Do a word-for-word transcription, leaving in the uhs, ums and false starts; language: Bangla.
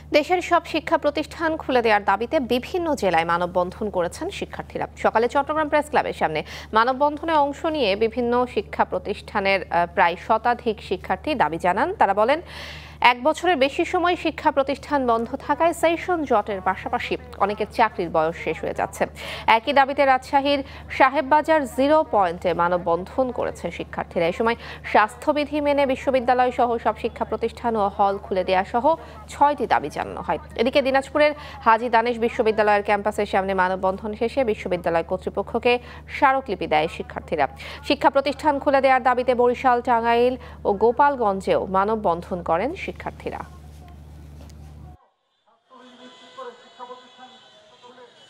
দেশের সব শিক্ষা প্রতিষ্ঠান খুলে দেওয়ার দাবিতে বিভিন্ন জেলায় মানববন্ধন করেছেন শিক্ষার্থীরা। সকালে চট্টগ্রাম প্রেস ক্লাবের সামনে মানববন্ধনে অংশ নিয়ে বিভিন্ন শিক্ষা প্রতিষ্ঠানের প্রায় শতাধিক শিক্ষার্থী দাবি জানান। তারা বলেন, এক বছরের বেশি সময় শিক্ষা প্রতিষ্ঠান বন্ধ থাকায় সেশন জটের পাশাপাশি অনেকের চাকরির বয়স শেষ হয়ে যাচ্ছে। একই দাবিতে রাজশাহীর সাহেববাজার জিরো পয়েন্টে মানববন্ধন করেছেন শিক্ষার্থীরা। এই সময় স্বাস্থ্যবিধি মেনে বিশ্ববিদ্যালয় সহ সব শিক্ষা প্রতিষ্ঠান ও হল খুলে দেওয়া সহ ছয়টি দাবি জানানো হয়। এদিকে দিনাজপুরের হাজী দানেশ বিশ্ববিদ্যালয়ের ক্যাম্পাসের সামনে মানববন্ধন শেষে বিশ্ববিদ্যালয় কর্তৃপক্ষকে স্মারকলিপি দেয় শিক্ষার্থীরা। শিক্ষা প্রতিষ্ঠান খুলে দেওয়ার দাবিতে বরিশাল, টাঙ্গাইল ও গোপালগঞ্জেও মানববন্ধন করেন শিক্ষার্থীরা।